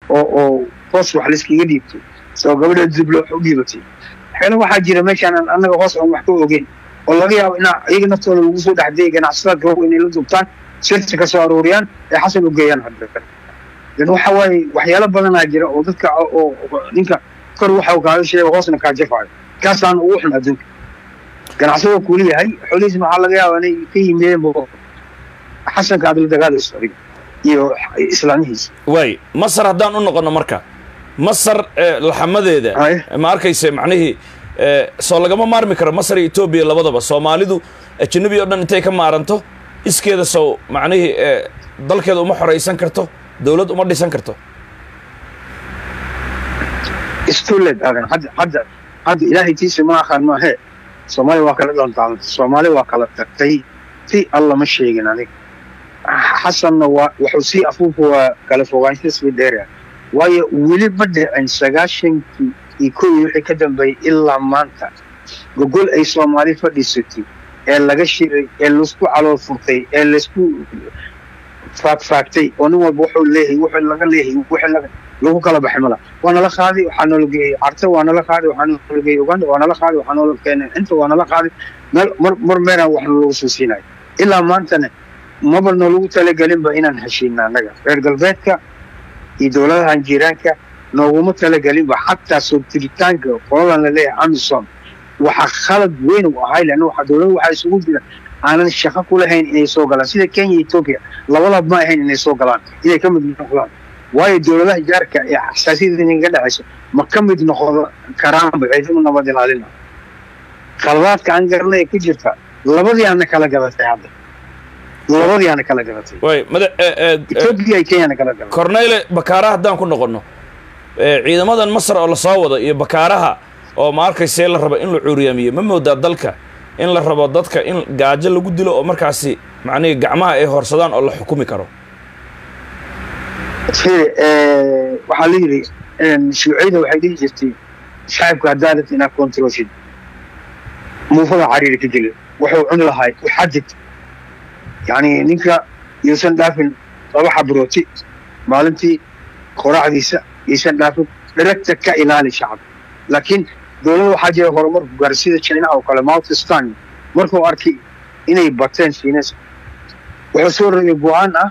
oo hoos wax liskiga dhiibtay soo gabadha dib loo dhiibatay xeelo waxaa jira meeshaan annaga hoos aan wax ka ogeyn oo laga yaabo in iyaga naftooda lagu soo dhaxday ganacsatada gabow inay la dubtaan sirta ka soo aruuriyaan ee xasan u geeyaan hadda dan waxa waaye waxyaalo badanaa jira oo dadka oo ninka kor waxa uu kaaga sheegay hoosna kaa jafayo kaasaan ugu xun adduunka ganacsatada ku leeyahay xoolihiis maxaa laga yaabaa inay ka yimaadeen xasanka aad la dagaalayso adiga iyo islaamihiisa way masar haddaan u noqono marka masar laxamadeeda ma arkayse macnihii soo lagama maarmi karo masar iyo Ethiopia labadaba Soomaalidu ajnabi oo dhan intay ka maaranto iskeeda soo macnihii dalkeeda uma xoreysan karto dawlad uma dhisan karto istulad hadda ilaahay tiisa ma aqaan ma he Soomaali waa kala dhantaan Soomaali waa kala tagtay si alla ma sheegin aniga xasanna wuxuu si afuufu waa kala fogaansho si dheer waayo weli badda aan sagaashankii iyo wixii ka dambeeyay ilaa maanta gogol ay Soomaali fadhiisatay ee laga shiray ee laisku calool furtay ee laisku faagtay oo nin walba wuxuu leeyahay wuxuu laga leeyahay lagu kala baxay mala waana la qaaday waxaan la geeyay arta waana la qaaday waxaan la geeyay Uganda waana la qaaday waxaan la keenay inta waana la qaaday mar meeran wax lagu soo siinay ilaa maantana maba lagu talagalin ba inaan heshiina anaga reer galbeedka iyo dawladaha jiiraanka nooguma talagalin ba xataa soo tiritaanka qoladan la leeyahay Amazon waxa khalad weyn u ahay lana waxa dawladdu waxa isugu jira aanan shaqo ku lahayn inay soo galaan sida Kenya iyo Ethiopia labadaba ma ahayn inay soo galaan inay ka mid noqdaan waayo dawladaha jaarka ee xasaasiyadda inaga dhacayso ma ka mid noqdo karaan ciidamada nabad ilaalina khaladaadka aan garnay ku jirta labadii aan kala gabatay hadda labadii aan kala gabatay way Ethiopia iyo Kenya kala gabatay Cornele Bakaaraha haddaan ku noqono ciidamadan Masar oo la soo wado iyo Bakaaraha oo ma arkayse la rabo in la cuuriyamiyo ma moodaa dalka in la rabo dadka in gaajo lagu dilo oo markaasi macnaheedu gacmaha ay horsadaan oo la xukumi karo waxaa la yiri shuuciyada waxay dhihi jirtay shacabka cadaalad inaa controlshid muufada cariiri ka jilin wuxuu cuni lahay xadid yani ninka yuusan dhaafin laba xabrooti maalintii qoraacdiisa yuusan dhaafin dheregta ka ilaali shacab laakiin dawladda waxaa jira horumar ku gaaray sida China oo kale Mautistan markuu arkay inay bateen Shiinas wuxuu soo rogay go'aan ah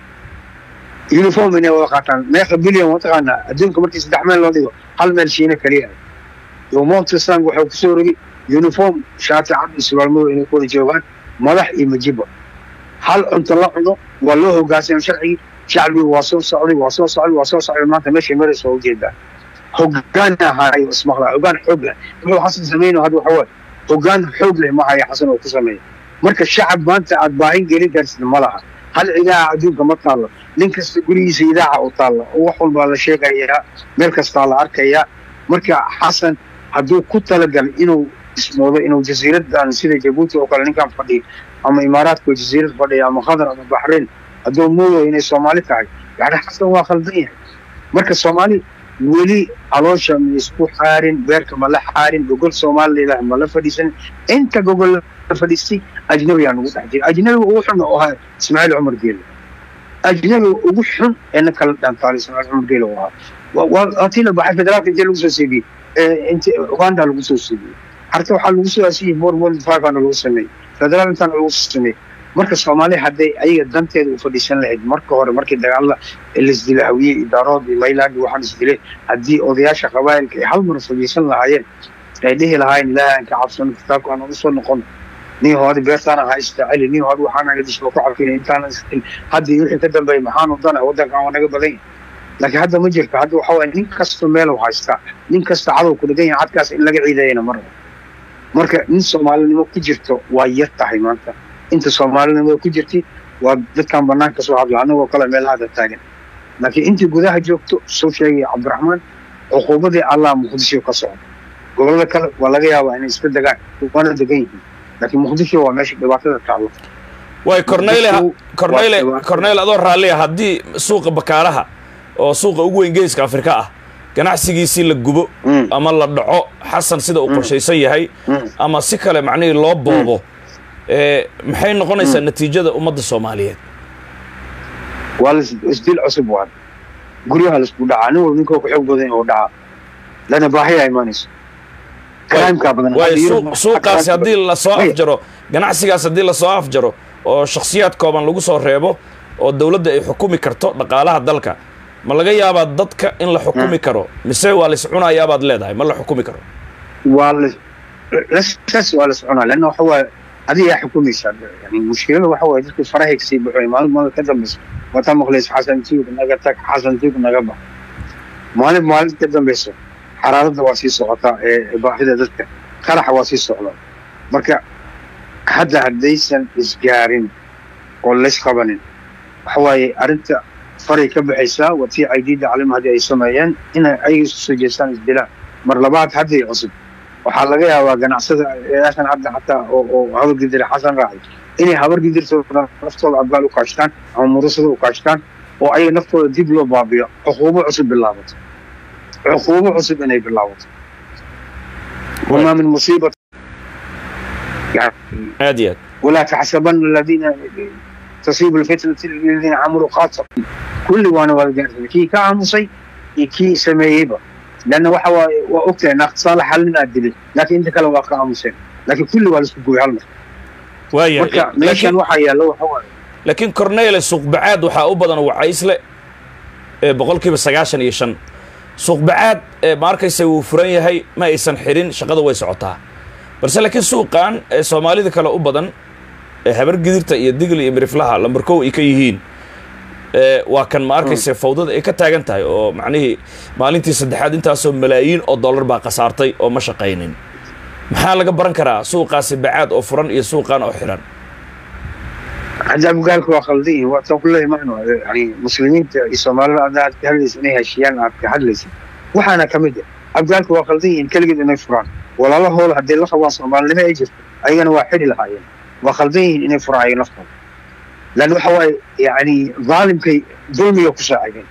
uniform inay wada qaataan meeqa bilyan wadaqana adduunka markii 3 meel loo dhigo hal meel Shiina kaliya iyo Mautistan wuxuu ku soo rogay uniform shaati cad iyo surwaal madow inay ku joogaan madax iyo majiba hal cunto la cuno waa loo hoggaansan sharci shacbi waa soo socday maanta meesha marayso oo jeeda hoggaan ahay ismaqla hoggaan xoog leh wuxuu xasan sameeyay hadda waxa way hoggaan xoog leh ma ay xasan oo ku sameeyay marka shacab maanta aad baahin gelin kartid malaha hal ciidaa adduunka ma taalo nin kasta gurigiisa idaaca u taalo oo wax walba la sheegayaa meel kasta la arkayaa marka xasan hadduu ku talagal inuu ismoodo inuu jasiiradan sida Djibouti oo kale ninkan fadhiyo ama Imaaraadka jasiirad fadhiyo ama Qatar ama Bahrain hadduu moodo inay Soomaali tahay yani xasan waa khaldan yahay marka Soomaali weli caloosha isku xaarin beerka ma la xaarin gogol Soomaaliyeed ma la fadhiisan inta gogol la fadhiistay ajnabi aan ugu dhaxjay ajnabi ugu xun oo ahaa Ismaaciil Umar Geele ajnabi ugu xun ee kala dhantaay Ismaaciil Umar Geele waa atila baxay federaalka inta lagu soo siibay inta Uganda lagu soo siibay harta waxa lagu soo siibay World 5 aan lagu sameeyay federaal inta lagu sameeyay marka Soomaali haday ayaga danteedu u fadhiisan lahayd marka hore markii dagaalada isdilaawiye idaarad iyo Mayland waxaan isdilay hadii odayaasha qabaayilka ay hal mar fadhiisan lahaayeen ay dhihi lahaayeen ilaahay ka cabsan kitaabka aan u soo noqon nin hore beertana haysta cali nin hore waxaan naga disho ku cabkin intaan hadii wixii ka dambeeyay maxaan u dana wadanka aan naga badan laakiin hadda ma jirto hadda waxa weyn nin kasta meel uu haysta nin kasta cadow ku dhagan yahay cadkaas in laga ciideeyna marka nin Soomaalinimo ku jirto waa yar tahay maanta inta Soomaalinimo ku jirtay waa dadkan banaanka soo hadla anagoo kala meel hada taagan laakiin intii gudaha joogto soo sheegay Cabdiraxmaan xuquuqdii Allah Muqdisho ka socdo gobolada kale waa laga yaabaa inay iska dagaan wana dagan yihiin laakiin Muqdisho waa meesha dhibaatada taalo way Cornele adoo raali hadii suuqa Bakaaraha oo suuqa ugu weyn geeska Afrika ah ganacsigiisii la gubo ama la dhaco xasan sida uu qorshaysan yahay ama si kale macnaheedu loo boobo maxay noqonaysaa natiijada ummadda Soomaaliyeed wal isdil cusub waan guryaha la isku dhacaa nin walba ninkoo ku xoog badan oo dhacaa lana baahi ay imaanayso kalaamka badan suuqaasi haddii lasoo afjaro ganacsigaas haddii lasoo afjaro oo shakhsiyaad kooban lagu soo reebo oo dawladda ay xukumi karto dhaqaalaha dalka ma laga yaabaa dadka in la xukumi karo mise waa la iscunayaa baad leedahay ma la xukumi karo waa la iscunaa lanna waxa waaye adiga yaa xukumaysaa yani mushkilada waxa waaye dadku farahay kasii baxoy maalin ka dambaysa wataa maqlaysa xasan tiig naga tag xasan tiig naga bax maalin ka dambaysa xaraaradda waa sii socotaa ee baahida dadka qaraxa waa sii socdaa marka hadda haddaysan isgaarin oo laysqabanin waxa waaye arrinta faray ka baxaysaa watii aydiida calim haddii ay sameeyeen inay ayaga isku soo jeestaan isdilaan mar labaad hadday cusub waxaa laga yaabaa ganacsada eeashan hadda xataa oo habar gidir xasan raacay inay habar gidirtooda naftooda abgaal u kaashtaan ama murasada u kaashtaan oo ayaga naftooda dib loo baabiyo cuquubo cusub bilaabato عقوبة عصب أن يبلغوا وما من مصيبة يعني ولا تحسبن الذين تصيب الفتنة الذين عملوا خاصة كل وانا والجنس كي كعمصي كي سميبة لأنه وحوا وأكتر أن صالح لنا الدليل لكن أنت كلا واقع عمصي لكن كل وانا سبقوا علمه لكن وحيا لو حوا لكن كورنيل السوق بعاد وحا أبدا وعيسله بقول كيف السجاشن يشن suuq bacaad ma arkaysa wuu furan yahay ma aysan xirin shaqada way socotaa balse laakiin suuqan Soomaalida kale u badan habar gidirta iyo digil iyo miriflaha lambarkow ay ka yihiin waa kan ma arkaysa fawdada ay ka taagan tahay oo macnaheedu maalintii saddexaad intaas oo malaayiin oo dollar baa qasaartay oo ma shaqaynin maxaa laga baran karaa suuqaasi bacaad oo furan iyo suuqan oo xiran عجب قالك وخلدين وتقول له ما إنه يعني مسلمين الصومال هذا كهلس إنه هالشيان كهلس وحنا كمدة عجب قالك وخلدين كل جد إنه فران ولا الله هو هدي الله خلاص الصومال لما يجي أينا واحد الحين وخلدين إنه فرعي نفطر لأنه هو يعني ظالم كي ظلم يكساعدين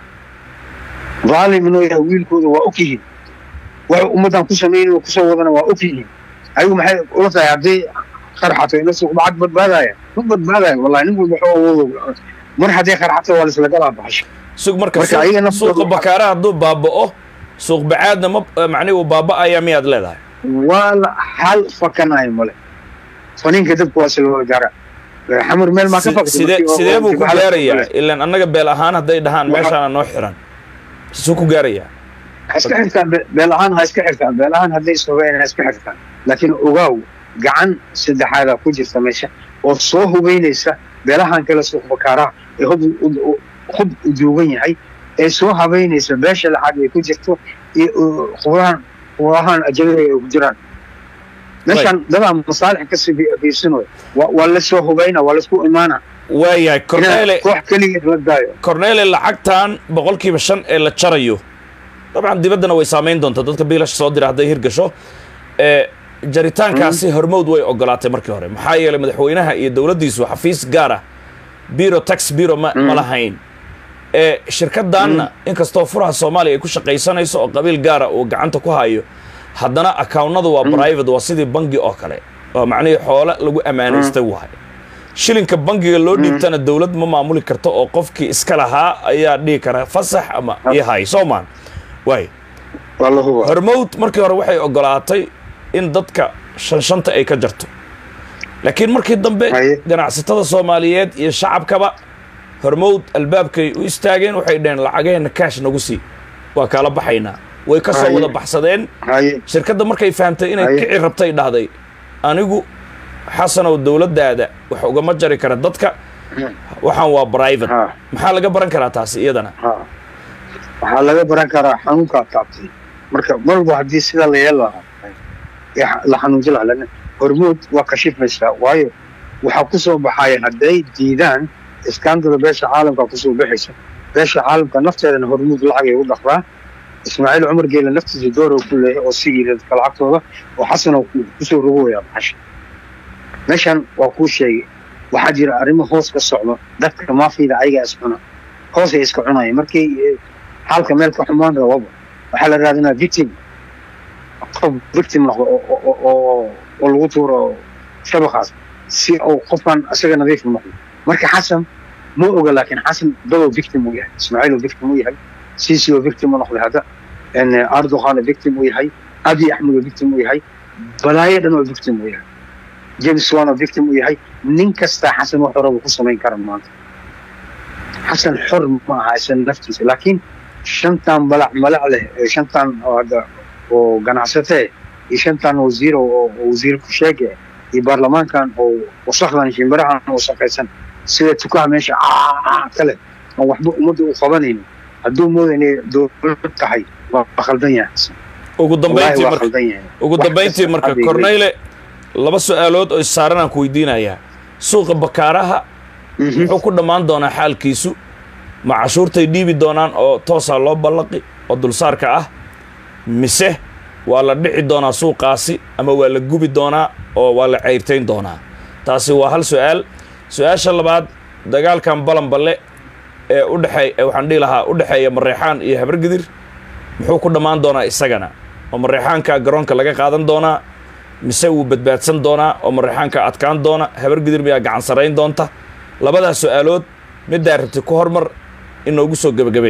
ظالم إنه يهويل كود وأكيه ومدام كسمين وكسوضنا وأكيه أيوة محل قلت يا عبدي خرحته نفسه بعد بدبادايا والله نقول بحوه مرحدي خرحته ولا سلقلها بحش سوق مركز سوق بكارة هدو بابا سوق بعادنا معني وبابا أيام ياد لها ولا حل فكنا يمله فنين كتب كواس الوجارة حمر ميل ما كفك سيدي بو كجارية إلا أنك بيلهان هدي دهان ماشان نوحران سوق كجارية هسكحرتان بيلهان هسكحرتان بيلهان هدي سوين هسكحرتان لكن أوغاو gacan saddexaad ku jirta meesha oo soo hubeynaysa beelahan kala suuq bakaara ee hub u joogan yahay ee soo habeynaysa beesha lacag ay ku jirto iyo qurahan ajnabi ay ku jiraan meeshan dada masaalix ka sibiisano waa la soo hubeyna waa la isku imaana waayahay wax kaliya la daayo Cornele lacagtan 5% ee la jarayo dabcan dibadana way saameyn doontaa dadka biilash soo diray haday hirgasho jaritaankaasi hormood way ogolaatay markii hore maxaa yeelay madaxweynaha iyo dawladdiisu xafiis gaar ah biro tax biro ma lahayn shirkadaana inkastoo furaha Soomaaliya ay ku shaqaysanayso oo qabiil gaar ah oo gacanta ku hayo haddana accountadu waa private waa sidii bangi oo kale oo macnaheedu xoolo lagu amaanaystay wahay shilinka bangiga loo dhiibtana dawlad ma maamuli karto oo qofkii iska lahaa ayaa dhigi kara fasax ama yahay Soomaan way wallahu hormood markii hore waxay ogolaatay in dadka shanta ay ka jarto laakiin markii dambe ganacsatada Soomaaliyeed iyo shacabkaba hormood albaabkay u istaageen waxay dheen lacageen cash nagu sii waa kala baxayna way ka soo wada baxsadeen shirkadda markay fahamtay inay kici rabtay dhahday anigu xasan oo dawladdaada wax uga ma jari kara dadka waxaan waa private maxaa laga baran karaa taas iyadana waxaa laga baran karaa xanuunka taabtay marka marba hadii sida la yeelaa la xanuunjilaa lana hormood waa kashifaysaa waayo waxaa ku soo baxaya hadday diidaan iskaandada beesha caalamka ku soo baxaysa beesha caalamka nafteedana hormood lacag ay u dhaqdaa ismaaciil cumar geela naftiisa door ku leeyahay oo sigiida dadka lacagtooda oo xasan oo ku soo rogooya baxasha meeshan waa kuu sheegay waxaa jira arrimo hoos ka socdo dadka maafiyada ayaga iscuna hoos ay iska cunayaan markii xaalka meel ka xumaan rababa waxaa la raadinaa victim victim oo lagu tuuro shabaqaas si uu qofkan asaga nadiif u noqdo marka xasan مو أقول لكن حسن ضلوا فيكتيم وياي إسماعيل فيكتيم وياي سيسي فيكتيم ونقل هذا إن أردوغان فيكتيم وياي أبي أحمد فيكتيم وياي بلايا دنو فيكتيم وياي جيمس وانا فيكتيم وياي نينكستا حسن وحرب وقصة من كرم مانت حسن حر معها حسن نفسي لكن شنطان بلع ملع له شنطان هذا وقناعسته شنطان وزير كشاجة البرلمان كان وصخلان شمبرها وصقيسن سيد تكاه ماشي كله وحبو مد وخبانين هدو مود إني دو تحي وخلدني ugu dambeyntii marka Corneille laba su'aalood oo saaran aan ku weydiinayaa suuqa bakaaraha wuxuu ku dhamaan doonaa xaalkiisu ma cashuurtay dhiibi doonaan oo toos ah loo ballaqi oo dulsaarka ah mise waa la dhici doonaa suuqaasi ama waa la gubi doonaa oo waa la ceyrtayn doonaa taasi waa hal su'aal su'aasha labaad dagaalkan balanballe ee u dhaxay waxaan dhihi lahaa u dhaxeeya Mareexaan iyo Habargidir muxuu ku dhamaan doonaa isagana oo Mareexaanka garoonka laga qaadan doonaa mise uu badbaadsan doonaa oo Mareexaanka adkaan doona Habargidir miyaa gacan sarayn doonta labadaas su'aalood mid daarabti ku hormar inoogu soo gabagabay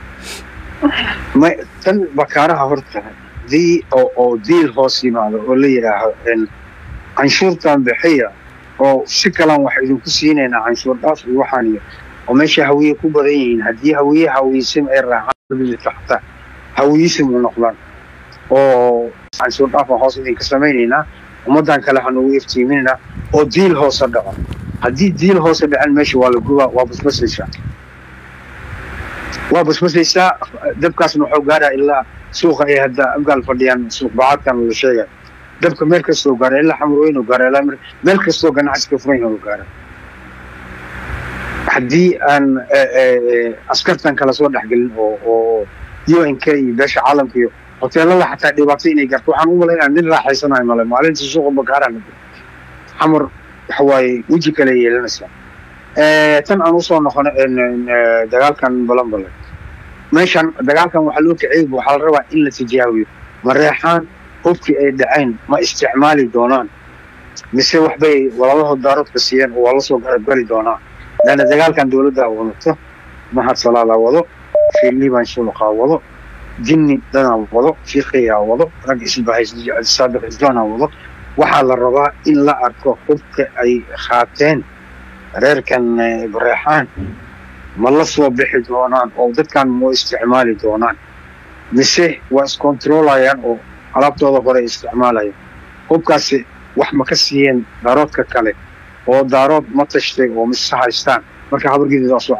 ما تن بكارها هرتها ذي أو ذي الهوسي ماذا ولا يراه إن عنشور تام بحية أو شكلا واحد كسيننا عنشور داس الوحانية وماشي هوية كبرين هدي هوية سم الرعاة اللي تحته هوية سم النقلان أو عنشور داس الهوسي كسميننا ومدان كله هنوية في مننا أو ذي الهوسي ده هدي ذي الهوسي بعد ماشي ولا جوا وبس الشام وبس ليس دبكاس نحو قارة إلا سوق أي هذا أبقى فرديان سوق بعض كان ولا شيء دبك مركز سوق قارة إلا حمروين وقارة إلا مركز سوق أنا عسكر فرين وقارة حدي أن أسكرتن كلا صور حقل أو يو إن كي باش عالم فيه وتلا الله حتى دبعتيني قرطو حنقول لنا عندنا راح يصنع ماله معلن سوق بقارة حمر حواي وجه كلي لنسلا تن أنا وصلنا نخنا إن دجال كان بلان ماشان دجال كان وحلوك عيب وحال ربع إلا تجاوي مريحان هوكي دعين ما استعمالي دونان مسوي وحبي والله الدارات كسيان والله سوق قري دونان لأن دجال كان دولة ونطه ما حد صلاة وضو في الليبان شو قاوضو جني دنا وضو في خيا وضو رجس البحث السابق دنا وضو وحال الربع إلا أركو هوكي أي خاتين reer kan Mareexaan ma la soo bixi doonaan oo dadkan mo isticmaali doonaan mise waa is controlayaan oo alaabtooda hore isticmaalayaan hubkaasi wax ma ka siiyeen daaroodka kale oo daarood ma tashtay oo mis haystaan marka Habargidir waa soo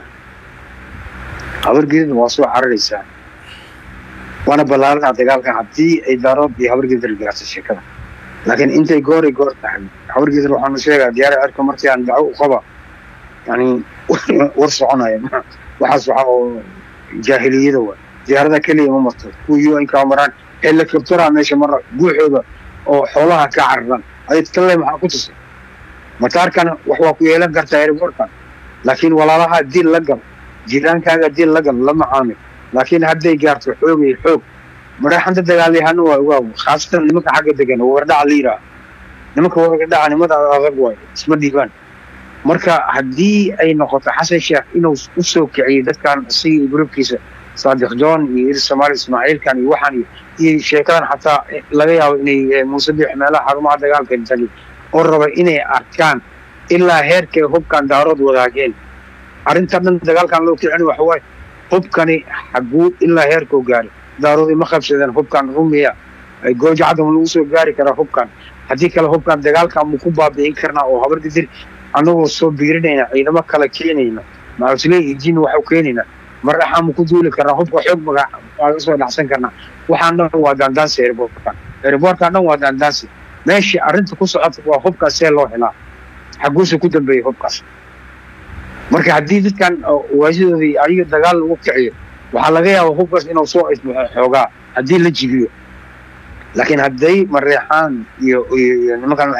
cararaysaa waana balaaran dagaalkan haddii ay daarood iyo Habargidir gaarto sheekada لكن أنت جوري تحت حاول قدر وحنا شيء ديار عركم مرتي عن دعوة قبا يعني ورصعنا يعني وحصوا جاهلية دوا ديار ذا كلي ممطر ويو إن كامران إلا كبترها ماشي مرة جوحوا أو حولها كعرّن هاي تكلم مع قدس مطار كان وحوا كويلا قرت إيربورت لكن ولا لها دين لقب جيران كان دين لقب لما عامل لكن هدي قرت حوق مريحان تدقالي هنو خاصة نمك حاجة دقان ووردع ليرا نمك وردع نمك أغرقوا اسم الديوان مركا هدي أي نقطة حسن شيخ إنه أسوك عيدت كان سي جروب كيسة صادق جون يرس سمار إسماعيل كان يوحني شيكان حتى لغيها إني مصبيح مالا حرمها دقال كان تلي قرب إني أركان إلا هيرك هب كان دارود وغاقين أرنتبنا دقال كان لو كيعني وحواي هب كان حقود إلا هيرك وقاري دارودي ما خبصدان hubkan rumiya ay goojacada lagu soo gaari kara hubkan hadii kale hubkan dagaalka ma ku baabi'in karna oo Habargidir anagoo soo biirinayna ciidamo kala keenayna ma isleey jin waxa keenayna maraxa ma ku duuli karna hubka xoog magac waa soo dhacsan karna waxaan dhan waa dandaansi airportka dhan waa dandaansi meeshii arinta ku socota waa hubkaas ee loo helaa xaguusa ku dambeeyay hubkaas marka hadii dadkan waajidoodii ayaga dagaal lagu kiciyo waxaa laga yaabaa hubkaas inuu soo isbuuxo xoogaa haddii la jibiyo laakiin hadday Mareexaan iyo nimankan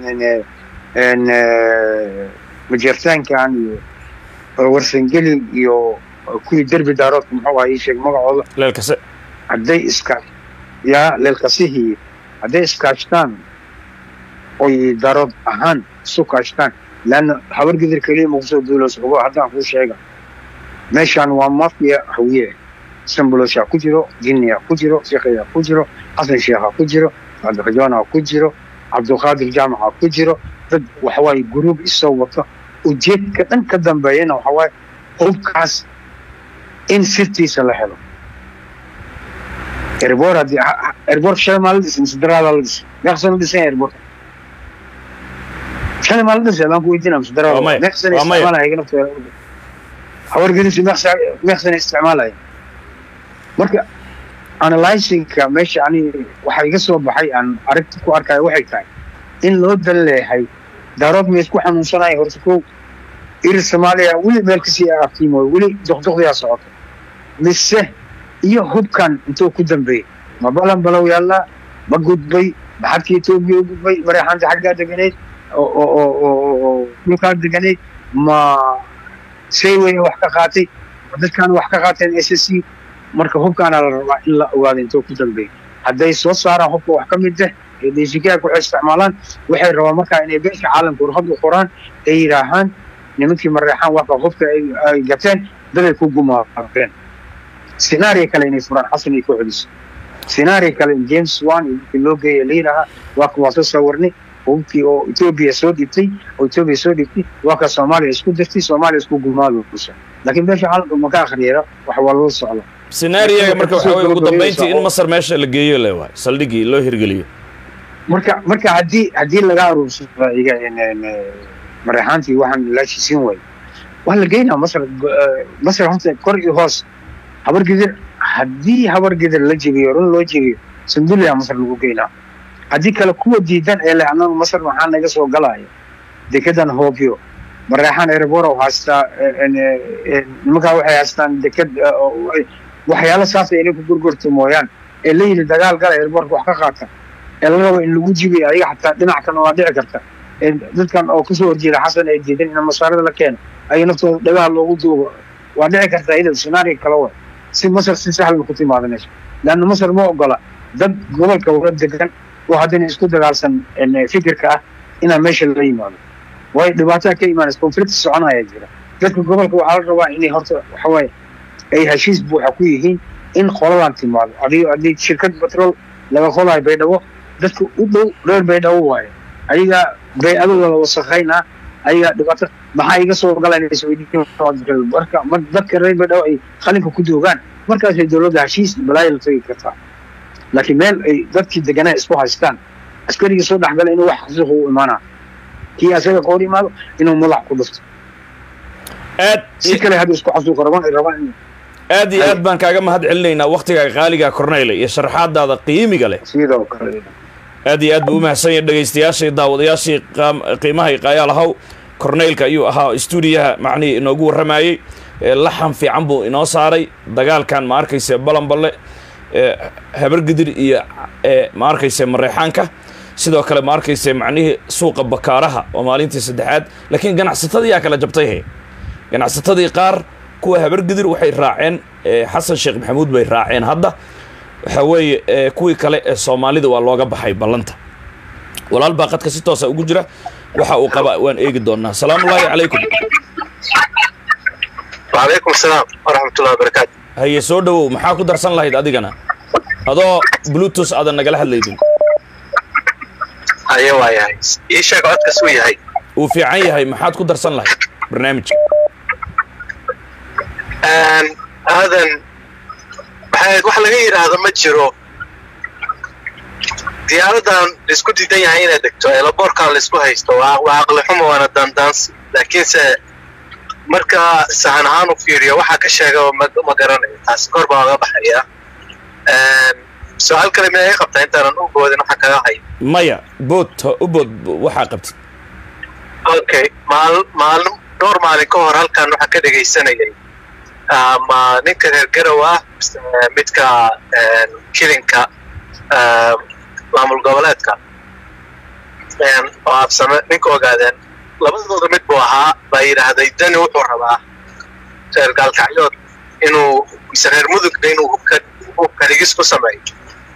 majeertaankan iyo warsangeli iyo kuwii derbi daaroodka muxuu ahaa ii sheeg magacooda leelkase hadday leelkasihii hadday iskaashtaan oy daarood ahaan isu kaashtaan لأن حوار قدر كلية مقصود دولوس هو حتى أقول شيء ماشان ومافيا هوية سمبلوشا كجرو جنيا كجرو شيخيا كجرو حسن شيخا كجرو عبد الرجانا كجرو عبد القادر جامعة كجرو وحواي جروب الصوت وجيت كأن كدم بينا وحواي هوكاس إن سيتي سلحلو إربورا دي إربور شيء مالدس مصدرالس يحصل دي سين إربور شيء مالدس يلا كويتنا مصدرالس نحسن استعمالها هيك نفط حوار قديش نحسن استعمالها مركا analyzing ماشي يعني waxay iga soo baxay aan aragti ku arkay waxay tahay in loo daleehay daarood mees ku xanuunsanay horta ko ir Soomaaliya wali meel ka sii aftiimo wali doqdoqdiya socoto mise iyo hubkan intuu ku dambeeyay ma balan balow yalla ma gudbay baxadkii Itoobiya gudbay mareexanta xagga deganeed oo dhulka deganeed ma say way wax ka qaatay dadkan wax ka qaateen SSC marka hubkaana la rabaa in la ogaado intuu ku dambeeyay hadday soo saaraan hubka wax ka mid ah ee deegaanka ku isticmaalaan waxay rabaan marka inay beesha caalamka warqad u qoraan ay yiraahaan nimankii mareexan wax hubka ay gateen dad ku gumaaqeen scenario kale inay furaan xasan iyo kooxdiisa scenario kale James Wan iyo loo geeyay leeyaha wax ku soo sawarnay hubkii oo Itoobiya soo dhibtay waa ka Soomaaliya isku dirtay Soomaaliya isku gumaado laakiin beesha caalamka ma ka akhriyo wax walba socdo سيناريو marka waxa way ugu dambeyntii in Masar meesha la geeyo leeyahay saldhigi loo hirgeliyo marka hadii laga aruursado iga in mareexantii waxaan la shiisin way wax la geeyna Masar hanta kor iyo hoos habar gidir la jibiyo run loo jibiyo sanduuliya Masar lagu geeyna hadii kale kuwa diidan ee leeyahay Masar waxaan naga soo galaayo dekedan hoobiyo mareexan airport oo haasta nimanka waxay haastaan deked waxyaalo saas ay ku gurgurto mooyaan ee leeyli dagaal gal airport wax ka qaata ee la rabo in lagu jibiyo ayaga xataa dhinac kan waa dhici karta dadkan oo ku soo horjeeda xasan ay diidan in Masarada la keeno ay naftooda dagaal loogu duubo waa dhici karta iyada scenario kale waa si Masar si sahal ku timaadayso laana Masar ma ogola dad gobolka wada degan oo haddana isku dagaalsan fikirka ah ina meesha la yimaado way dhibaato ka imaanayso conflict soconaya jira dadka gobolka waxa la rabaa inay horta waxa way ay heshiis buuxa ku yihiin in qoladan timaado adii shirkad petrol laga qolay Baydhabo dadku u dhow reer Baydhabo waay ayaga bay'adooda la wasaqayna ayaga dhibaato maxay iga soo galanayso marka dadka reer Baydhabo ay qalinka ku doogaan markaas ay dawladda heshiis balay la tagi kartaa laakiin meel ay dadkii deganaa isku haystaan askariga soo dhaxgalay inuu wax xasuuq u imaana kii asaga qoori maado inuu madax ku dhufto si kale hadii isku xasuuq rabaan aad iyo aad baan kaaga mahad celinaynaa waqtiga qaaliga Cornel iyo sharaxaadaada qiimiga leh sidoo kale aad iyo aad buu mahadsan dhageystayaashii daawadayaashii qiimaha qaayalahaw Cornelka ayuu ahaa stuudiyaha macni inoogu waramayay laxan fiican buu inoo saaray dagaalkan ma arkayse balanballe habar gidir iyo ma arkayse mareexanka sidoo kale ma arkayse macnihi suuqa bakaaraha oo maalintii saddexaad laakiin ganacsatadii ayaa kala jabtay ganacsatadii qaar kuwa habar gidir waxay raaceen xasan sheekh maxamuud bay raaceen hadda waxa weeye kuwii kale ee Soomaalida waa looga baxay ballanta walaal baaqadka si toos ah ugu jira waxa uu qaba waan eegi doonaa salaamu alaykum wa alaykum salaam wa rahmatullahi wa barakatuh haye soo dhawow maxaa ku darsan lahayd adigana adoo bluetooth aad nagala hadlaydin ayo waayahay ii sheeg codka soo yahay uu fiican yahay maxaad ku darsan lahayd barnaamijka aadan wax laga yiraahdo ma jiro diyaaradan isku diidan yahay inay degto elaboorkan la isku haysto waa aqli xumo wana dandaans laakiin se marka sahan ahaan u fiiriyo waxa ka sheega ma garanayo taas kor baa laga baxaya su'aal kale ma ay qabtaa intaan u boodin waxa kaga hay maya bood waxa qabtay okay dhowr maalin ka hor halkan waxa ka dhageysanayay ama ninka reer Garowa midka kilinka maamul goboleedka oo afsame ninka ogaadeen labadooda mid buu ahaa baa yiraahday dani wuxuu rabaa reer gaalkacyood inuu reer mudugna inuu hubka dhigis ku sameeyo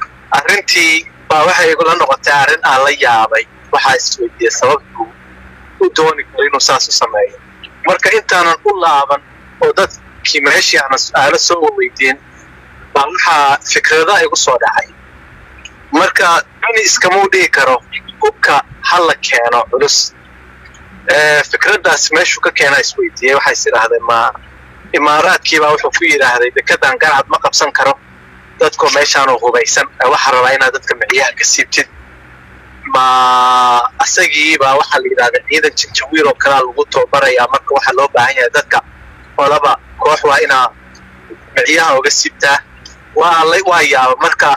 arrintii baa waxay igula noqotay arrin aan la yaabay waxaa isweydiiyey sababtu u dooni karo inuu saas u sameeyo marka intaanan u laaban oo dadkii meeshii aan su'aalo soo weydiin baa waxaa fikradaha igu soo dhacay marka ani iskama dhihi karo hubka hala keeno culus fikraddaas meeshuu ka keenaa isweydiiyey waxay is idhaahdeen ma imaaraadkiibaa wuxuu ku yidhaahday dekedan garcad ma qabsan karo dadkoo meeshaanoo hubaysan waxaa rabaa inaad dadka miciyaha ka siibtid ma asagiibaa waxaa la yidhahdaa ciidan jinjawiil oo kalaa lagu tababarayaa marka waxaa loo baahan yahay dadka olaba koox waa inaa miciyaha oga siibtaa waa yaaba marka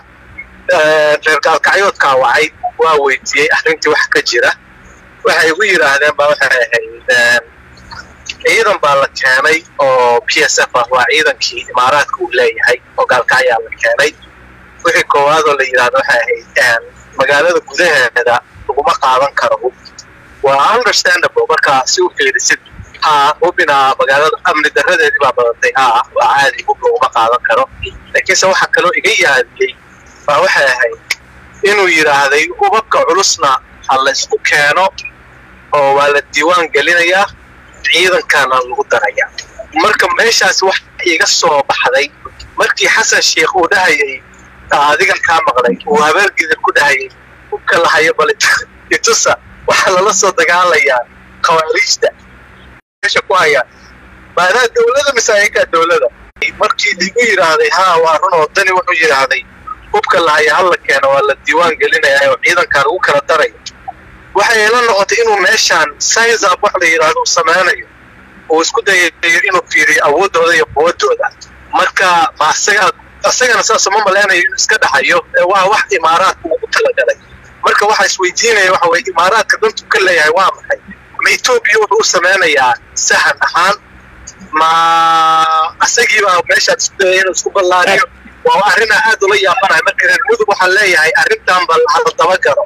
reer gaalkacyoodkaa wacay waa weydiiyey arrintii wax ka jira waxay igu yidhaahdeen baa waxay ahayd ciidan baa la keenay oo PSF ah waa ciidankii imaaraadka uu leeyahay oo gaalkacyaa la keenay wixii koowaadoo la yidhaahdo waxay ahayd magaalada gudaheeda laguma qaadan karo waa understandable marka si u fiirisid hubina magaalada amni daradeedii baa badatay waa caadi hub laguma qaadan karo laakiinse waxaa kaloo iga yaadiyey baa waxay ahayd inuu yidhaahday hubabka culusna ha la isku keeno oo waa la diiwaan gelinayaa ciidankana lagu darayaa marka meeshaas wax iga soo baxday markii xasan sheekh uu dhahayay adigan kaa maqlay uu habeergidir ku dhahayay hubka la hayo bal itusa waxaa lala soo dagaalayaa khawaariijta meesha ku hayaan maanaa dowladda mise ayagaa dowladda markii igu yidhaahday waa run oo dani wuxuu yidhaahday hubka la haya hala keeno waa la diiwaan gelinayaa oo ciidankan ugu kala darayo waxay la noqotay inuu meeshaan size up wax la yidhaahdo uu sameynayo oo isku dayayo inuu fiiriyo awooddooda iyo quwaddooda marka asagana saas uma maleynayo inuu iska dhaxayo waa wax imaaraadka ugu talagalay marka waxa isweydiinaya waxa weye imaaraadka dantu ka leeyahay waa maxay ma Ethiopia wuxuu u sameynayaa sahan ahaan ma asagiibaa meeshaan isku dayay inuu isku ballaariyo waa arrin aad ula yaabanahay marka reer mudug waxaan leeyahay arrintan bal hala dabagalo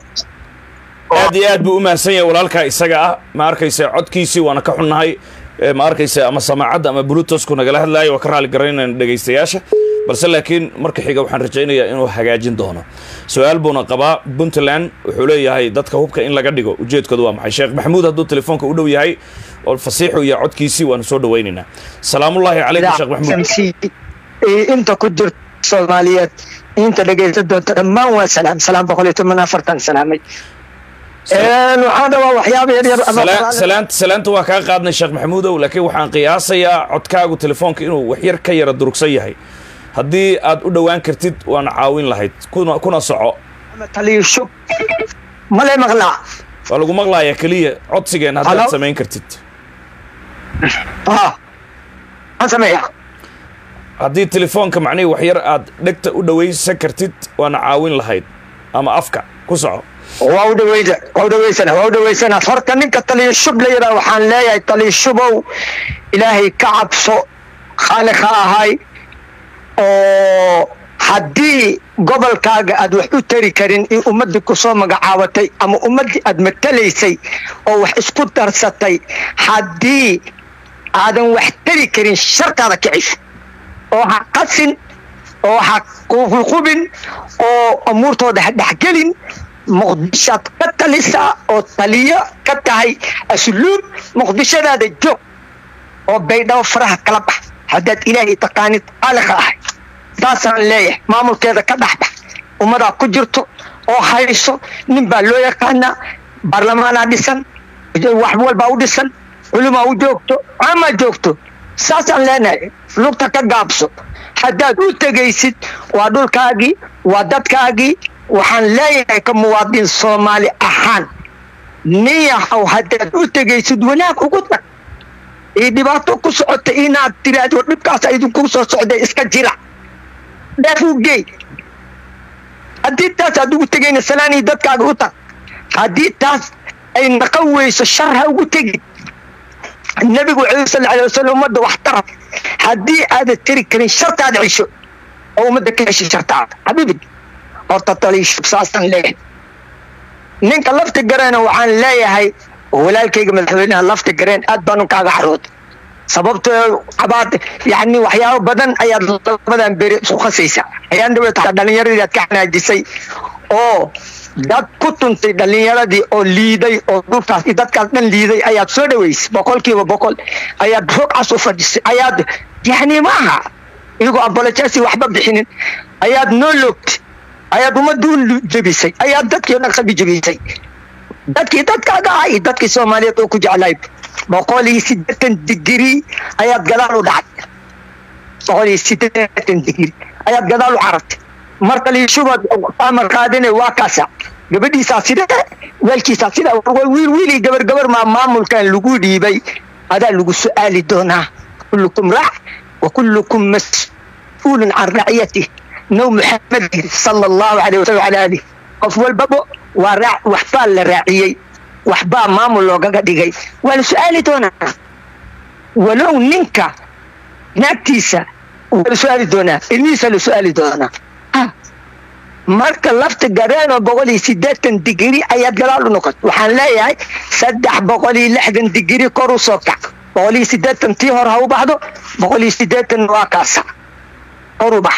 aad iyo aad buu u mahadsan yahay walaalkaa isaga ah ma arkaysa codkiisii waana ka xunnahay ma arkaysa ama samaacadda ama bluetoothku nagala hadlaayo waa ka raali garaynayna dhegaystayaasha balse laakiin marka xiga waxaan rajaynayaa inuu hagaajin doono su-aal buuna qabaa puntland wuxuu leeyahay dadka hubka in laga dhigo ujeedkoodu waa maxay sheekh maxamuud hadduu telefoonka u dhow yahay oo fasiixu iyo codkiisii waanu soo dhawaynaynaa salaamullaahi calaykum sheekh maxamuud inta ku jirta soomaaliyeed inta dhegaysta doonta dhammaan waa salaam 114 salaamay waxaan rabaa waxyaabo yaryar salaanta waa kaa qaadnay sheekh maxamuudow laakiin waxaan qiyaasayaa codkaagu telefoonka inuu wax yar ka yara durugsan yahay haddii aad u dhowaan kartid waana caawin lahayd kuna soco taliisho male maqlaa waa lagu maqlayaa keliya codsigeen haddaad samayn kartid aan sameeya haddii telefoonka macnihii wax yar aad dhegta u dhawaysan kartid waana caawin lahayd ama afka ku soco waa u dhawaysana horta ninka taliishub la yidhaha waxaan leeyahay taliishubow ilaahay ka cabso khaaliq ha ahay oo haddii gobolkaaga aad wax u tari karin in ummaddii ku soo magacaabatay ama ummaddii aad matalaysay oo wax isku darsatay haddii aadan wax tari karin shartaada kicisho oo ha qasin oo ha qubin oo amuurtooda ha dhexgelin muqdishaad ka talisaa oo taliyo ka tahay asluub muqdishadaada joog oo baydhabo faraha kala bax haddaad ilaahay taqaanid qaaliqa ahay saasaan leeyahay maamulkeeda ka dhexbax ummadaa ku jirto oo hayso nin baa loo yaqaanaa baarlamaanaa dhisan wax walbaa u dhisan culumaa u joogto caamaa joogto saasaan leenahay lugta ka gaabso haddaad u tegaysid waa dhulkaagii waa dadkaagii waxaan leeyahay ka muwaadin soomaali ahaan niyahow haddaad u tegaysid wanaag ugu tag iyo dhibaato ku socota inaad tiraahdo dhibkaas idinku soo socday iska jira dheef u geey haddii taas aad ugu tegayna salaanii dadkaaga u tag haddii taas ay naqan weyso shar ha ugu tegin nabigu sal alay wasalam ummadda wax tara haddii aadad tiri karin shartaada cisho oo ummadda ka heshay shartaada xabiibi horta taliishub saasaan leeyahay ninka lafti gareena waxaan leeyahay walaalkayga madaxweynaha lafti gareen aad baanu kaaga xarootay sababtoo cabaad yani waxyaabo badan ayaad labadan beri isku khasaysa ayaan dhaweyta dhalinyaradii aad ka xanaajisay oo dad ku tuntay dhallinyaradii oo liiday oo dhulkaas iyo dadkaas dhan liiday ayaad soo dhaweysay 100% ayaad rogcaas u fadhisay ayaad yani maaha iyagoo apology waxba bixinin ayaad noo loogtay ayaad ummaduun jabisay ayaad dadkii dhan qabi jabisay dadkaaga ay dadkii Soomaaliyeed oo ku jeclay 180 degree ayaad gadaal u dhacday 180 degree ayaad gadaal u carartay marka la shubad amar qaadinay waa kaasa gabadhiisa sida walkiisa sida wiil gabar maamulkan lagu dhiibay adaa lagu su'aali doonaa kullukum raac wa kullukum mas'uulun an ra'iyatihi نو محمد صلى الله عليه وسلم على هذه قفول بابو ورع وحفال لراعيي وحبا مامو لوغا ديغي ولا سؤالي دونا ولو ننكا ناكتيسا ولا سؤالي دونا النيسا لسؤالي دونا marka lafta gareen oo 180 degree ayaad galaal u noqot waxaan leeyahay 360 degree kor u soo kac 180 tii hor ha u baxdo 180 waa kaasa قربح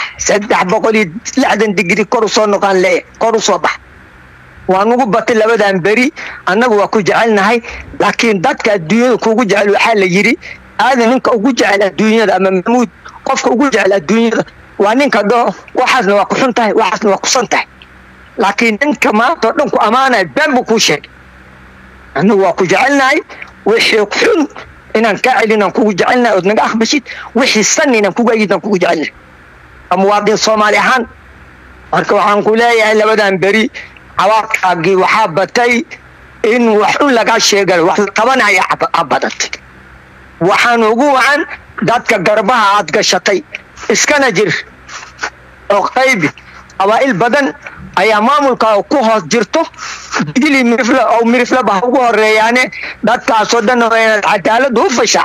360 degree kor soo noqon leey kor soo bax waan ugu batay labadan bari annagu waa ku jecelnahay laakiin dadka adduunyada kugu jecel waxa la yiri aad ninka ugu jecel adduunyada ama Mahmoud qofka ugu jecel adduunyada waa ninka doo waxaasna waa ku xuntahay waxaasna waa ku santahay laakiin ninka ma dhan ku amaanay bambu ku sheeg annagu waa ku jecelnahay wixii xun inaan ka celinaan kugu jecelnahay oo naga akhbashid wixii san inaan kugu ayidaan kugu jecelnahay amwaadin Soomaali ahaan marka waxaan ku leeyahay labadan bari cawaaqaagii waxa batay in wax laga sheegay wax qabanaya abadat waxaan ugu wacan dadka garbaha aad gashatay iskana jir oo qayb awaa'il badan ayaa maamulka ku hoos jirto digili mirifla baa ugu horeeyaane dadkaas oo dhan waa cadaalad u fasha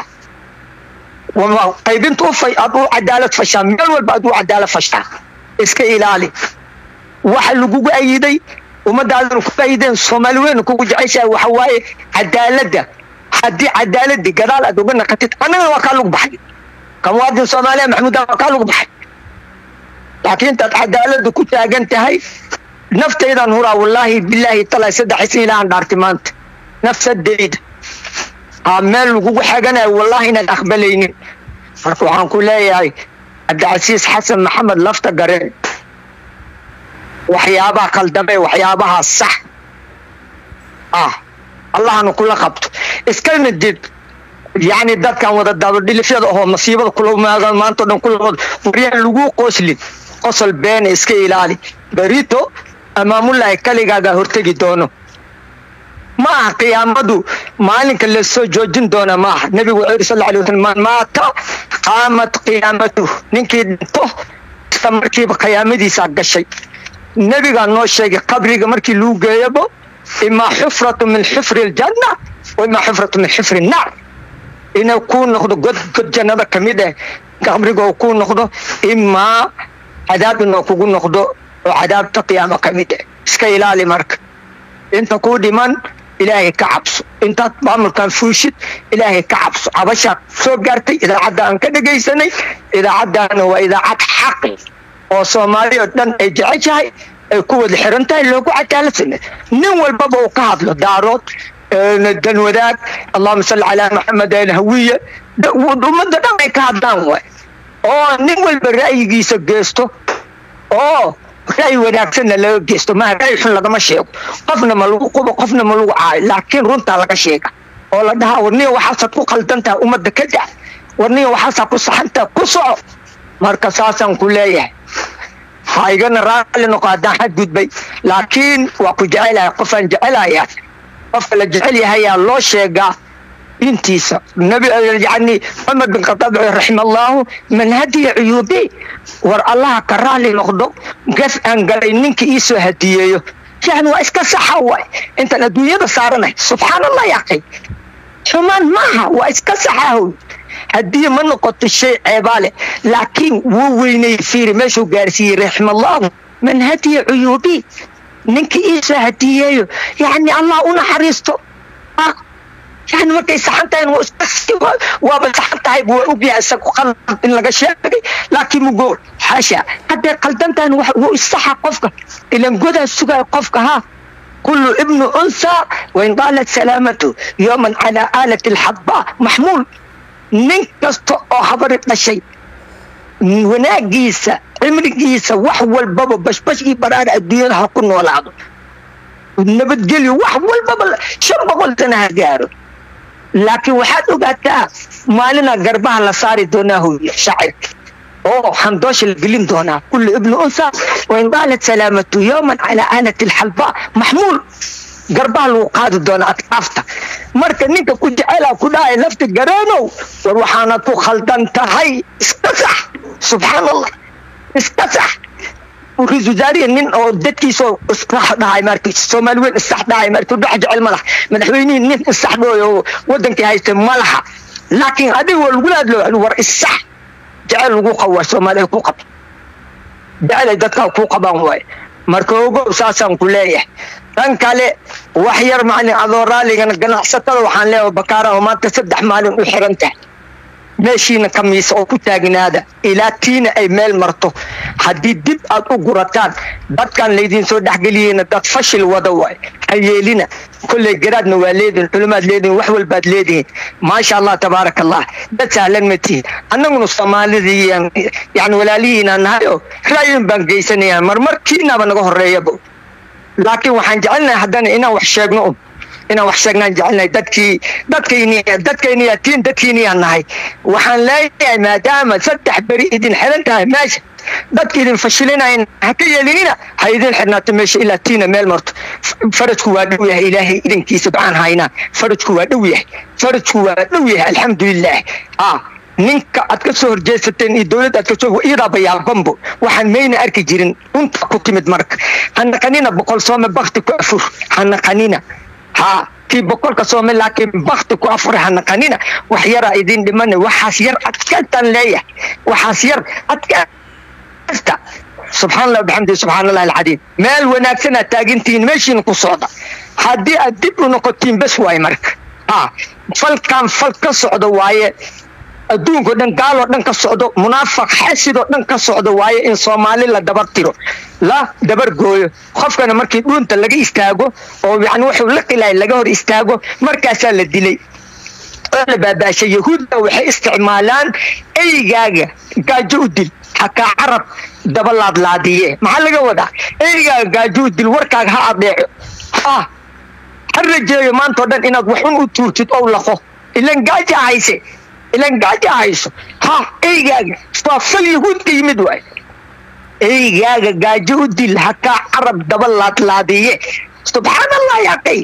وقيبنت أوفي أبو عدالة فشا من والبعض عدالة فشا إسكي إلالي واحد لقوق أيدي وما دالن كأيدين صومالوين كوكو جعيشة وحواي عدالة ده حدي عدالة دي قدالة دوغنا قتت أنا وكالوك بحي كمواطن صومالي محمود وكالوك بحي لكن انت عدالة دي كنت أجنت هاي نفت إذا نورا والله بالله طلع سدح سنين عن دارتمانت نفس الدليل عمال لقوق حاجنا والله إنك أخبليني marka waxaan ku leeyahay Abdulcasiis Xasan Maxamed lafta gareen waxyaabaha qaldamay waxyaabaha sax Allahna kula qabto iskana dib yani dadkan wada dabadhilifyada oo masiibada kula maanta dhan kula furiyaan lagu qoslin qosol been iska ilaali barito amaamulahay kaligaaga hortagi doono ما قيامته مالك اللي سجودين دونا ما نبي صلى الله عليه وسلم مات قامت قيامته نكي تو استمركي بقيامتي ساق الشيء نبي قال نو شيء قبري مركي لو جايبه إما حفرة من حفر الجنة وإما حفرة من حفر النار إن يكون ناخذ قد جنة كميدة قبري يكون ناخذ إما عذاب ناخذ ناخذ عذاب تقيامة كميدة سكيلالي مرك أنت كودي من إلهي كعبس أنت بعمر كان فوشت إلهي كعبس عبشة سوقرتي إذا عدى أن كده جيسني إذا عدى أنا وإذا عد حقي وصومالي ودن إجعجاي كود الحرنتاي اللي هو عدالة سنة نول بابا وقعد له دارات ندن وذاك اللهم صل على محمد الهوية ومدة دم يكاد دانوي نول بالرأي جيسك جيستو رأي وناكسنا لو جيستو ما رأي حن لغا ما شيء قفنا ملوغ قفنا ملوغ لكن رنتا لغا شيء ولا دها ورنيه وحاسة كو قلدنتا ومدى كدا ورنيه وحاسة كو صحنتا كو صعو marka saasan ku leeyahay haygana raali noqodaan xad gudbay laakiin waa ku jecelahay qofan jecelahay qof la jecel yahay loo sheega intiisa nabi yani Umar bin Khattab rahimallahu man hadiya uyubi war Allah ka raali noqdo gas aan galay ninka iisoo hadiyeeyo يعني واسكا صح هو انت الدنيا صارنا سبحان الله يا اخي كمان معها واسكا صح هو هدي من نقطة الشيء عبالة لكن وين يصير مشو قارسي رحم الله من هدي عيوبي منك إيسا هديه يعني الله أنا حريصته يعني ما كي سحنتين وبسحنتها وأبيع سكو قلب إن لقى شيء لكن مقول حاشا قد قلدنتين وإصحى قفك إلا نقودها السوق قفك ها كل ابن أنثى وإن طالت سلامته يوما على آلة الحضباء محمول. ننكستو أو حضرت الشيء وناقيسة عمرقيسة وحول بابا بش برار الدنيا هكون ولاده نبت قلي وحول بابا شنو قلت أنا هجاره. لكن واحد وقتها ما لنا قربها لصاري دونه شعر حمدوش القليم دونا كل ابن أنثى وإن طالت سلامته يوما على آلة الحلباء محمول. قربها الوقاد دونا أتقافته مركا نيكا كنت على كداي لفت قرانو وروحانا تو خلطان تهي استسح سبحان الله استسح وريزو جاري نين او دتكي سو استح داي ماركي سومالوين استح داي ماركي دو حج الملح مدحوينين نين استح دو ودنكي هايست ملحه لكن هذه والولاد لو ور استح جعل لو قوا سومالي كو قب جعل ددكا كو قبان واي marka ugu saasan ku leeyahay tan kale wax yar macni adooraaligana ganacsatada waxaan leeyahay bakaara oo maanta 3 maalin u xirantay meeshiina kamiis oo ku taagnaada ilaa tiina ay meel marto hadii dib aad u gurataan dadkan leedin soo dhaxgaliyeen dad fashil wada way ayeelina kulli garaadna waa leedin culimaad leedin wax walbaad leedin ma sha Allah tabarakallah dad sahlan mati annaguna Soomaalidii yani walaalihiina nahayo raayin baan geysanaya markiina ba naga horeeyaba laakiin waxaan jecelnahay haddana inaan wax sheegnaan jecelnahay dadkayni nahay waxaan leeyahay maadaama 3 bari idin xiran tahay meesha dadka idin fashilinayeen haka yeelina ha idin xirnaato meesha ilaa tiina meel marto farajku waa dhow yahay ilaahay idinkiisa baan haynaa farajku waa dhow yahay alxamdulillah ninka aad ka soo horjeesateen iyo dawladda aad ka soo iida bayaabanbo waxaan meeyna arki jirin inta ku timid marka hanaqanina boqol soome bakti ku afur hanaqanina kii boqolka soome laakiin bakti ku afur hanaqanina wax yara idin dhiman waxaas yar adkaan leeyahay waxaas yar adkaan subhanallah bihamdi subhanallah alazim meel wanaagsan taagintiin meeshin ku socda hadii aad dib u noqotiin bas way marka falkan ka socdo waaye adduunka dhan gaalo dhan ka socdo munaafiq xasido dhan ka socdo waaye in Soomaali la dabar tiro la dabar gooyo qofkana markii dhuunta laga istaago oo yani wuxuu la qilay laga hor istaago markaas la dilay la baabashay yahuudda waxay isticmaalaan eygaaga gaajo u dil haka carab dabalaad laadiye maxaa laga wadaa eygaaga gaajo u dil warkaaga ha adeeco harrajeeyo maanta dhan inaad wax u tuurtid oo laqo ilan gaajo hayse ilan gaajo hayso eygaaga faafal yahuudka yimid waay eygaaga gaajo u dil haka carab dabalaad laadiye subhanallah ya qay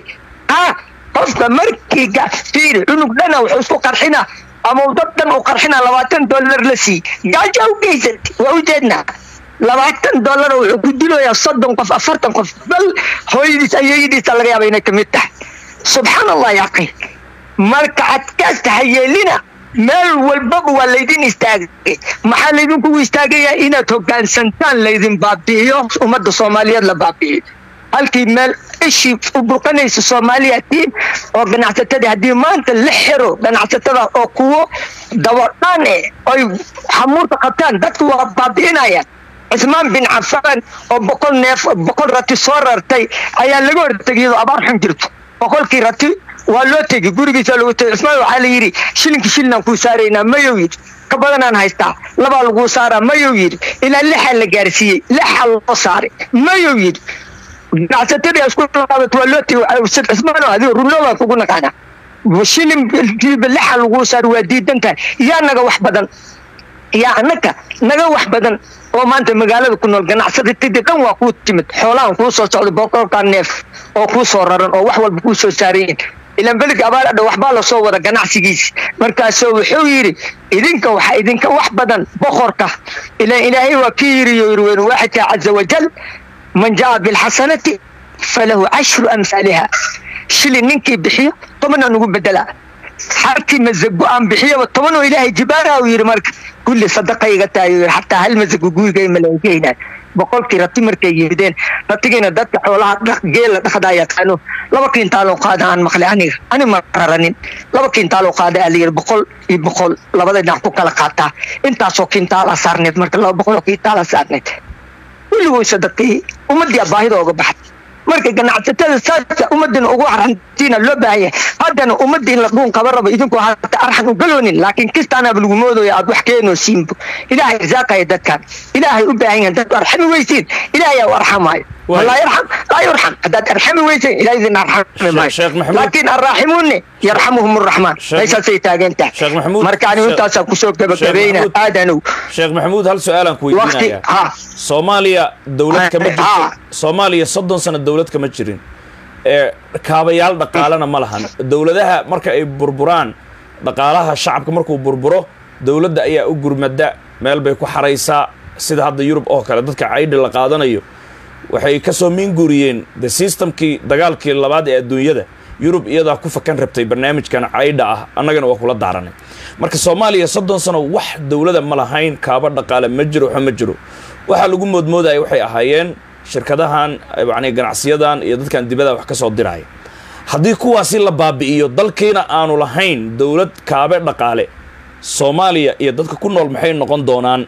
qofka markii fiiri cunug dhana wuxuu isku qarxina ama dadkan u qarxina $20 la sii gaajo u geysat waa u jeednaa $20 wuxuu ku dilayaa 30 qof 40 qof bal hooyadiis ayaydiis laga yaabaa inay kamid tahay subhanallah ya qay marka adkaasta hayeelina meel walba waa leedin istaagay maxaa leedin ku istaagaya inaad hoggaansantaan leedin baabiyo ummadda Soomaaliyeed la baabiyo halkii meel ishi u burqanaysa Soomaaliyeed oo ganacsatada hadii maanta la xiro ganacsatada oo kuwo dawadaan ay xamuurta qataan dadku waa baabiinayaan Usman bin Affan oo boqol rati soo rartay ayaa laga hortagay abaar xun jirto boqolkii rati waa loo tagay gurigiisa lagu tagay Usman waxa la yiri shilin ku saarayna mayo yiri ka badanaan haystaa laba lagu saaraa mayo yiri ilaa lixa la gaarsiiyay lixa loo saaray mayo yiri ganacsatada isku qaadato waa loo tagay Usman hadii runlooda kugu naqana shilin lixa lagu saar waa diidantahay yaa naga wax badan yaa anaka naga wax badan oo maanta magaalada ku nool ganacsatada dhan waa ku timid xoolahan ku soo socdo boqolka neef oo ku soo raran oo wax walba ku soo saareen ilan balka abaarada waxba la soo wada ganacsigiis markaas wuxuu yiri idinka wax badan boqorka ilaahay waa ki yiri waxa azza wajal man jaa bil hasanati falahu 10 amsalha shilin ninkii bixiyo 10 ugu bedela حركي مزقو أم بحيه وطبعاً إلهي جبارها ويرمرك كل صدقة يغتاي حتى هل مزقو قوي جاي ملايكينا بقول كي رتي مركي يهدين رتيجينا دات حولها جيل دخدايا كانوا لو كين تالو قاد عن مخلاني أنا مررنين لو كين تالو قاد علي بقول لو بدنا نحكوا كلا قاتا أنت سوكين تالا صارنت مرك لو بقول كي تالا صارنت كل هو صدقي ومدي أباهي دوغ بحث marka ganacsatada saasa ummadana ugu arxantiina loo baahan haddana ummadda in la dhuun qaban rabo idinkoo hata arxan u galoonin laakiin kistaana lagu moodaya aad wax keenoo siinbo ilaahay irsaaqaya dadkan ilaahay u baahan yahay dad arxami weysiin ilaahay u arxamaayo والله يرحم لا يرحم حتى ارحموا ويسين الى اذن ارحم لكن الراحمون يرحمهم الرحمن ليس سيتاج انت شيخ محمود مركاني وانت كسوق بينا ادنو شيخ محمود هل سؤالك ويدينا صوماليا دولة كما صوماليا صدن سنة دولة كما جيرين كابيال دقالنا ملهن دولتها marka ay burburaan dhaqaalaha shacabka markuu burburo dawladda ayaa u gurmada meel bay ku xareysaa sida hadda Yurub oo kale dadka caydh la qaadanayo waxay ka soo miinguriyeen the systemkii dagaalkii labaad ee adduunyada Yurub iyada ku fakan rabtay barnaamijkan caydha ah annagana waa kula daaranay marka Soomaaliya 30 sano wax dawladda ma lahayn kaaba dhaqaale ma jiro waxa lagu moodmooday waxay ahaayeen shirkadahan yani ganacsiyadan iyo dadkan dibadda wax ka soo diray haddii kuwaasi la baabi'iyo dalkeena aanu lahayn dawlad kaaba dhaqaale Soomaaliya iyo dadka ku nool maxay noqon doonaan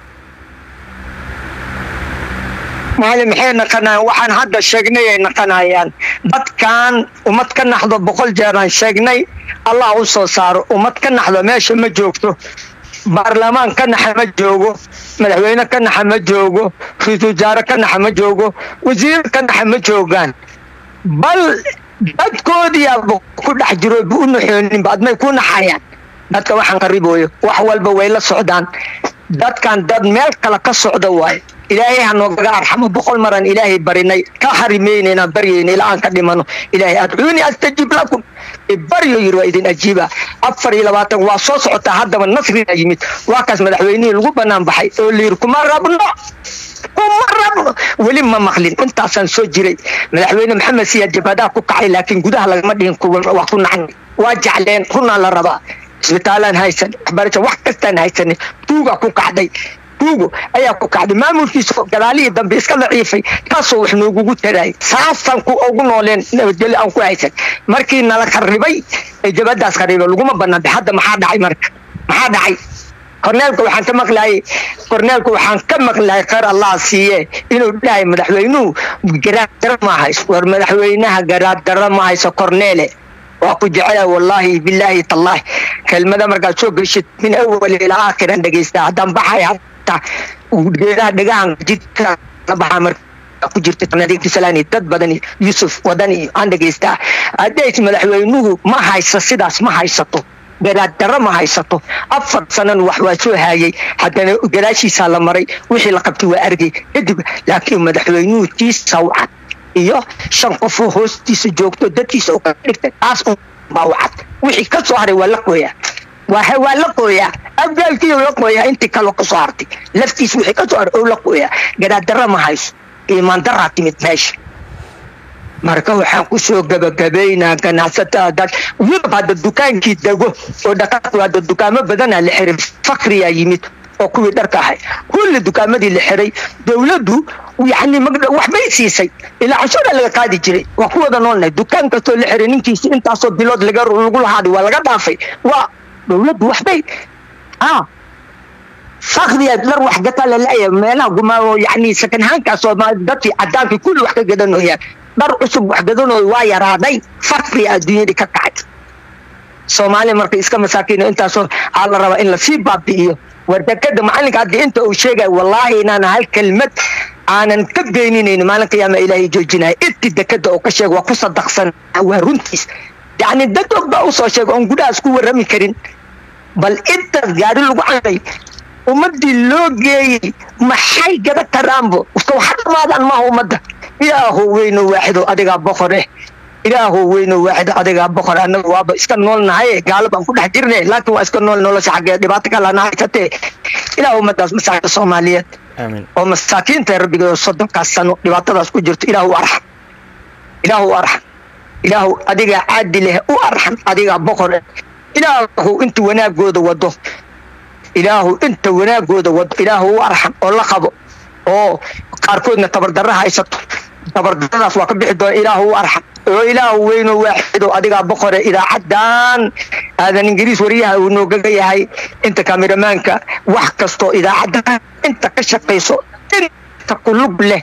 معلم حين قنا وحن هذا الشجني نقنايان بد كان ومت كنا حضر بقول جيران شجني الله وصل صار ومت كنا حضر ماشي مجوكته برلمان كنا حمد جوجو مدحوينه كنا حمد جوجو في تجارة كنا حمد جوجو وزير كنا حمد جوجان بل بد كودي أبو كل حجروا بقولنا حين بعد ما يكون حيان بد كواحد قريبه وحول بويل السودان بد كان دد مال كلا كالسعود واي إلهي هنوقع أرحمه بقول مرة إلهي بريني كحرميننا بريني الآن كدمانو إلهي أدعوني أستجيب لكم بريو يروى إذن أجيبها أفر إلى واتن وصوص عطا من نصر أجيمت واكس مدحويني الغبنا بحي اللي يركم ربنا ولما مخلين انت عشان سجري مدحويني محمد سياد جبادا كوكعي لكن قدها لغمدين وكنا عني واجعلين كنا للربا سبتالان هايسن أخبارك وحكستان هايسن توقع كوكعدي توجو أيه كوكعد ما مفيش قلالي دم بيسكال عيفي كاسو إحنا جوجو تراي سافن كو أقولنا لين نبدل أو كويسة مركين نلا خربي الجبل داس خربي لقوم بنا بحد ما حد عي مرك ما حد عي كورنيلكو وحن كمك لاي كورنيلكو وحن كمك لاي خير الله سيه إنه لاي مدحوينو جراد درما هايس ورمدحوينها جراد درما هايس كورنيله وأكو جعله والله بالله تالله كلمة مركز شو قشت من أول إلى آخر عندك يستعدم بحي وجيران دجان جيت بحمر أكو جرت تناديك سلاني تد بدني يوسف ودني عندك يستا أديت ملحوينه ما هاي سداس ما هاي سطو جراد درا ما هاي سطو أفضل سنة وحواسو هاي حتى جراشي سالم مري وحي لقبتي وأرجي كدب لكن ملحوينه تيس سوعة إياه شنقفو هوستيس جوكتو دتيس أو كريكت أسم موعد وحي كسواري ولا قويا وهو لقويا أبدالتي لقويا أنت كلو قصارتي لفتي سوحي كسوار أو لقويا قد درا ما هايس إيمان دراتي متماشي marka waxaan ku soo gabagabeynaa ganacsatada dad wada hada dukaankii dago oo dhaqaaqo hada dukaamo badan la xiray faqriya yimid oo kuwii dharka ahay kulli dukaamadii la xiray dawladdu yani waxbay siisay ilaa cashada laga qaadi jiray waa kuwada noolnay dukaan kasto la xiray ninkiisa intaasoo bilood lagu lahaadi waa laga dhaafay waa dawladdu waxbay فخذي أدلر واحد قتل لا ملا قما يعني سكن هانك ما دتي عدانك كل واحد قدرنا هي در عصب واحد قدرنا وايا رادي فخري الدنيا دي كقعد سومالي مركي إسكا مساكين أنت صور على روا إلا في بابيه وردكد معلك عاد أنت وشيء والله إن أنا هالكلمة أنا نكبينين مالك يا ما إلهي جوجنا إنت دكد أو كشيء وقصة دخسن ورنتيس يعني دكتور بأوصل شيء أن قد أسكو رمي كرين بل أنت قاعد لو عندي ومدي اللوجي ما حي جب ترامبو وحد ما ما هو مد يا هو وين واحد أديك بخره يا هو وين واحد أديك بخره أنا واب إسكان نول نهاية قال بنقول حجرني لكن إسكان نول شحجة دبعتك على نهاية تتى إلى هو مد مساكين الصومالية آمين ومساكين تربي صدق كسانو دبعتك أسكو جرت إلى هو أرحم إلى هو أرحم إلى هو أديك عادله وأرحم أديك بخره إلى هو أنت وناك جود وده إلهو أنت وناجود ود إلهو أرحم الله خبو أو قاركودنا تبردرها يسطو تبردرها سواك بيحدو إلهو أرحم إلهو وينو واحد وأديك بقرة إذا عدان هذا الإنجليز وريها ونوجي هاي أنت كاميرمانك وحكستو إذا عدان أنت كشقيسو أنت قلوب له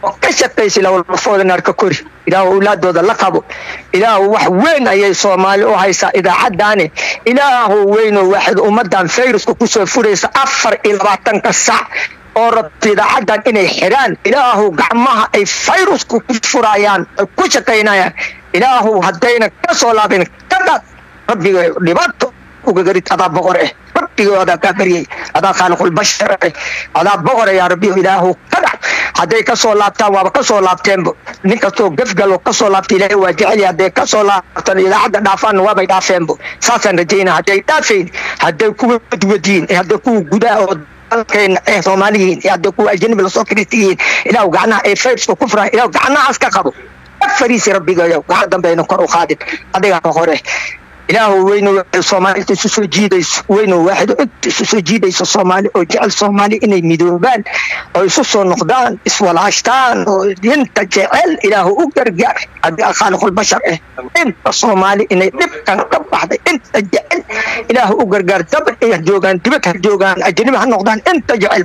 وكشتيس لو المفروض نارك كوري إله أولاد هذا لقبه إله وين أي صومالي وهيسا إذا عداني إله وين واحد أمدان فيروس كوسو فريس أفر إلى بعتن كسع أورط إذا عدان إني حيران إله قعمها أي فيروس كفرايان كوشتينا إله هدينا كسولابين كذا ربي لبطه وقريت هذا بقرة ربي هذا كبري هذا خالق البشر هذا بقرة يا ربي إله كذا هذا كسولابتا وكسولابتين نكتو قفقلو كسولابتي له وجعلي هذا كسولابتا إذا عدد دافان وما يدافين بو ساسا رجينا هذا دافين هذا كو ودين هذا كو قداء كين صوماليين هذا كو أجنب السكرتيين إله وقعنا فيرس وكفرة إله وقعنا عسكر قبو فريسي ربي قال وقعد بين كرو خادم هذا قهره إله وين الصومالي تسوجيديس وين واحد تسوجيديس الصومالي وجعل صومالي إني ميدوبان أو يسوسو نقدان اسوى العشتان انت جعل إله أقرق هذا خالق البشر انت الصومالي إني نبكا ربح انت جعل إله أقرق دبر إيه جوغان تبك جوغان أجنبها النقدان انت جعل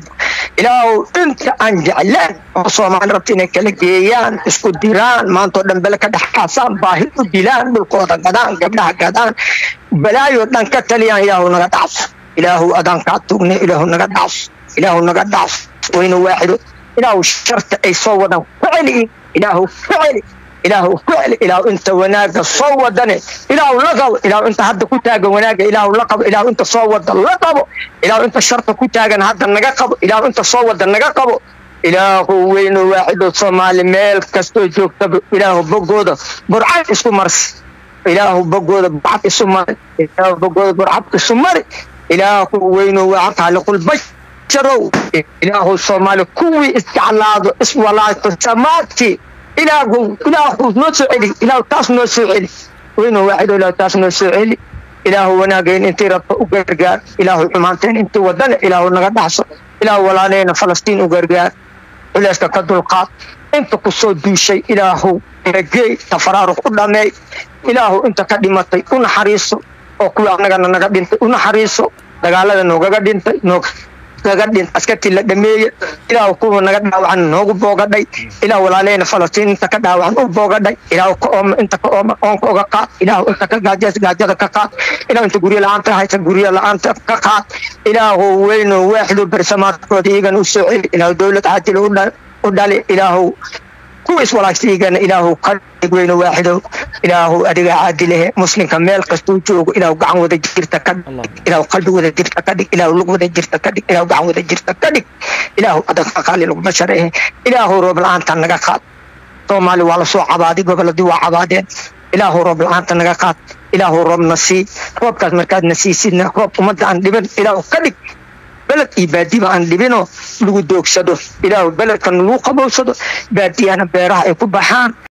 إله انت أنجعلان الصومالي ربتنا كالكيان اسكو ديران ما انتو دنبلك دحاسان باهي ديلان بالقوة قدان قبلها قدان بلايو دان كتليان إله نغدعس إله أدان كاتوغني إله نغدعس إله نغدعس وين واحد إله شرط أي صودا فعلي إله فعلي إله فعلي إله أنت وناقة صودني إله لقب إله أنت هذا كتاجا وناقة إله لقب إله أنت صود اللقب إله أنت شرط كتاجا هذا النقب إله أنت صود النقب إله وين واحد صومالي ميل كستو جوكتب إله بقودة برعان اسمه مرس إله بقودة بعث السمر إله بقودة برعب السمر إله وين واحد على كل بشرو إله الصومالي كوي استعلاض اسم الله تسماتي إله نسعلي إله تاس نسعلي وين واحد إله تاس نسعلي إله وناقين انت رب أقرقار إله حمانتين انت ودن إله نغدحص إله ولانين فلسطين أقرقار إله استقدر القاط انت قصود دو شيء إله رجي تفرارق قدامي إله انت كدمتي ونحريصو وكوا نغدنت ونحريصو دغالada nooga dhintay nooga dhint askati la dhameeyay ilaa kuwa naga dhaawacan noogu boogadhay ilaa walaaleyna Falastiin inta ka dhaawacan u boogadhay ilaa inta ka on ka qaad ilaa inta ka gaajada ka qaad ilaa inta guriga la'aanta haysa guriga la'aanta ka qaad ilaa weyn waaxid bersamaadkood iyagan u soo celi ilaa dawlad caadil u dhali ilaa كويس ولا شيء إله قلب وين واحد إله أدعى عادله مسلم كمال قصدو جوج إله قعن وذا جرت كد إله قلب وذا جرت كد إله لغ وذا جرت كد إله قعن وذا جرت كد إله أدخل خالي لغ بشره إله رب العالمين تنجقات تومالي ولا سوء عبادي قبل دوا عبادين إله رب العالمين تنجقات إله رب نسي رب كذا مركز نسي سيدنا رب ومد عن لبن إله كد بلد إبادي ما عندي بينه لو دوك شدو إلى بلد كان لو قبل شدو بادي أنا بيراه يكون بحان